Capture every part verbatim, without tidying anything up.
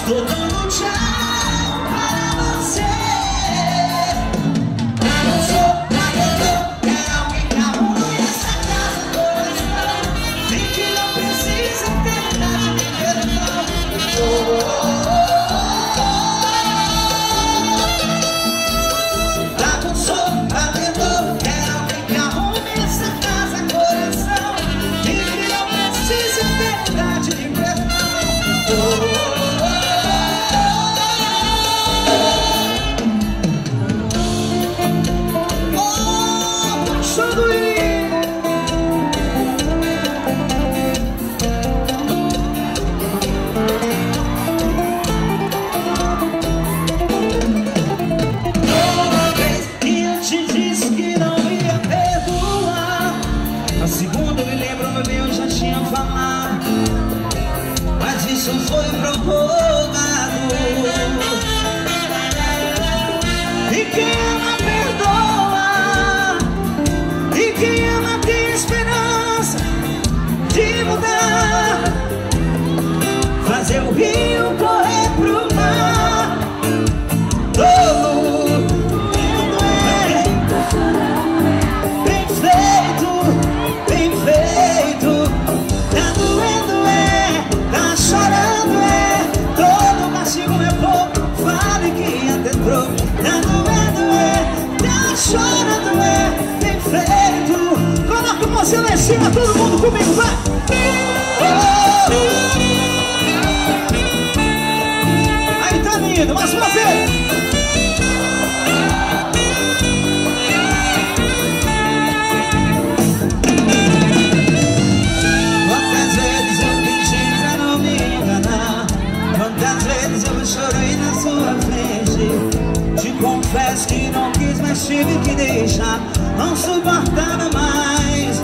Estou dando tchau para você. Não sou pagador, quero alguém que arrume essa casa, coração. Sei que não precisa ter nada de perdão. Oh, oh, oh. Isso foi provocado. E quem ama perdoa, e quem ama tem esperança de mudar, fazer o rio correr pro mar. Todo mundo é bem feito, bem feito. Tá doendo, é, tá chorando, é, todo castigo é pouco. Fale que adentrou. Tá doendo, é, tá chorando, é, bem feito. Coloca você lá em cima, todo mundo comigo, vai! Oh! Aí tá lindo, mais uma vez! Quantas vezes eu chorei na sua frente. Te confesso que não quis, mas tive que deixar. Não suportava mais.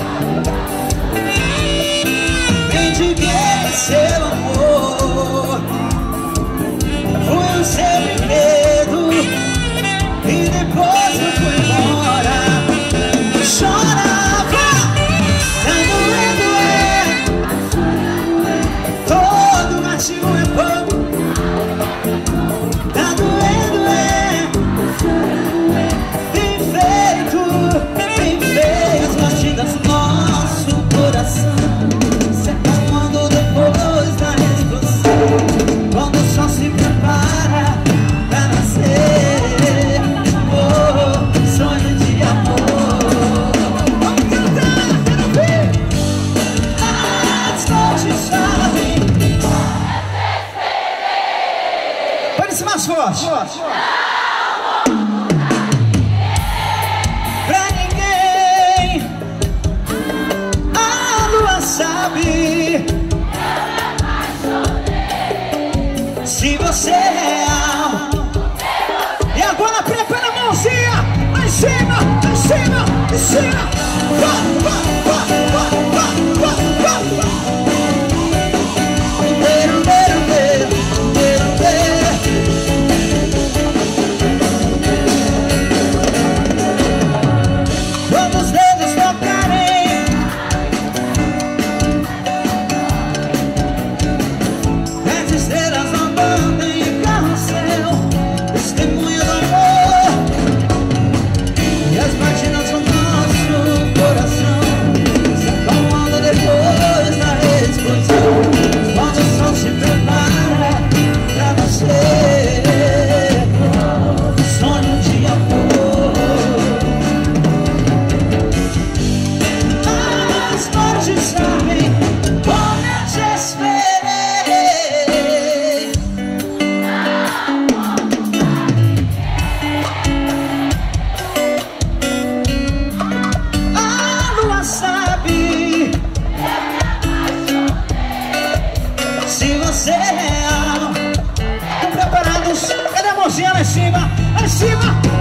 Mendiguei seu amor, fui o seu brinquedo, e depois eu fui embora. Chorava, tá doendo, é, todo castigo é pouco. Tá doendo, é, bem feito, bem feito. As batidas do nosso coração se acalmando depois da explosão, quando o sol se prepara pra nascer. Oh, sonho de amor. Vamos cantar, quero ouvir. As noites sabem. Parece mais forte. Pra ninguém a lua sabe se você é real. E agora prepara a mãozinha lá em cima, lá em cima, em cima. Vá, vá, vá, vá, vá, vá, vá, vá. Deiro, deiro, deiro, deiro, deiro. Quando os dedos tocarem, as estrelas andando em carrossel, testemunha do amor. E as batidas do nosso coração se acalmando depois da explosão, quando o sol se prepara pra nascer. Sonho de amor. As noites sabem como eu te esperei. A lua sabe se você é real. Estão preparados? Cadê a mãozinha lá em cima? Lá em cima!